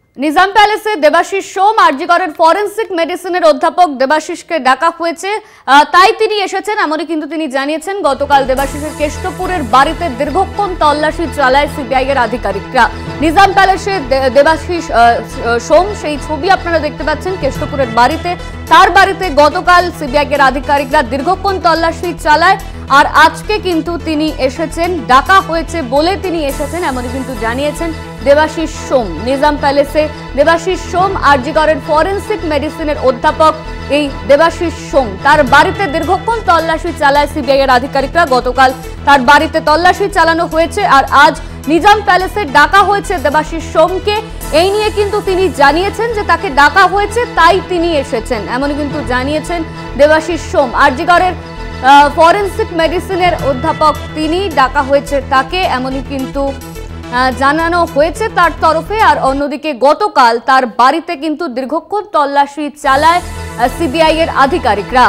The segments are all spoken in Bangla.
নিজাম প্যালেসে দেবাশিস সোম আরজিকরের ফরেন্সিক মেডিসিনের অধ্যাপক দেবাশিসকে ডাকা হয়েছে, তাই তিনি এসেছেন এমনই কিন্তু তিনি জানিয়েছেন। গতকাল দেবাশিসের কেষ্টপুরের বাড়িতে দীর্ঘক্ষণ তল্লাশি চালায় সিবিআই এর আধিকারিকরা। নিজাম প্যালেসে দেবাশিস সোম সেই ছবি আপনারা দেখতে পাচ্ছেন কেষ্টপুরের বাড়িতে। তার বাড়িতে গতকাল সিবিআই এর আধিকারিকরা দীর্ঘক্ষণ তল্লাশি চালায়, আর আজকে কিন্তু তিনি এসেছেন, ডাকা হয়েছে বলে তিনি এসেছেন এমনই কিন্তু জানিয়েছেন দেবাশিস সোম। নিজাম প্যালেসে দেবাশিস সোম আরজিকরের ফরেন্সিক মেডিসিনের অধ্যাপক এই দেবাশিস সোম তার বাড়িতে দীর্ঘক্ষণ তল্লাশি চালায় সিবিআই এর আধিকারিকরা। গতকাল তার বাড়িতে তল্লাশি চালানো হয়েছে, আর আজ নিজাম প্যালেসে ডাকা হয়েছে দেবাশিস সোমকে। এই নিয়ে কিন্তু তিনি জানিয়েছেন যে তাকে ডাকা হয়েছে তাই তিনি এসেছেন এমনই কিন্তু জানিয়েছেন দেবাশিস সোম। আরজিকরের ফরেন্সিক মেডিসিনের অধ্যাপক তিনি, ডাকা হয়েছে তাকে এমনই কিন্তু জানানো হয়েছে তার তরফে। আর অন্যদিকে গতকাল তার বাড়িতে কিন্তু দীর্ঘক্ষণ তল্লাশি চালায় সিবিআই এর আধিকারিকরা।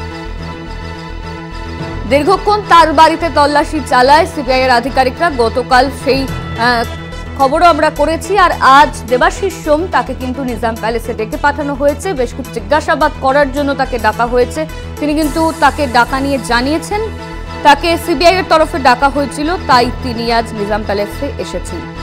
দীর্ঘক্ষণ তার বাড়িতে তল্লাশি চালায় সিবিআই এর আধিকারিকরা। গতকাল সেই খবরও আমরা করেছি। আর আজ দেবাশিস সোম তাকে কিন্তু নিজাম প্যালেসে ডেকে পাঠানো হয়েছে, বেশ কিছু জিজ্ঞাসাবাদ করার জন্য তাকে ডাকা হয়েছে। তিনি কিন্তু তাকে ডাকা নিয়ে জানিয়েছেন তাকে সিবিআই এর তরফে ডাকা হয়েছিল, তাই তিনি আজ নিজাম প্যালেসে এসেছেন।